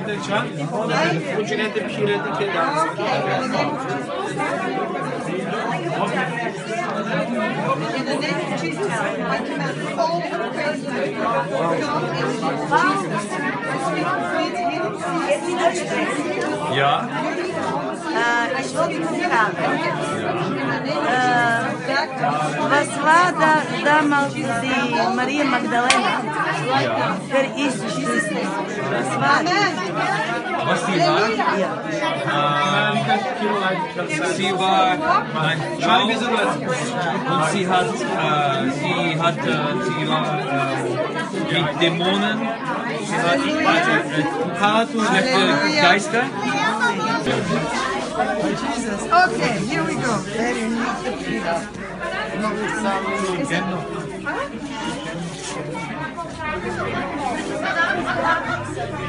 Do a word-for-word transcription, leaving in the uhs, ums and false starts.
Ja. Uh, ich wollte dich fragen, uh, was war da damals die Maria Magdalena? Ja. Wer ist sie? Was war die? Was sie war? Ja. Äh, sie war eine Frau und sie hat, äh, sie hat, äh, sie war äh, mit Dämonen, sie hat äh, schlechte Geister. Jesus. Okay, here we go. Very neat.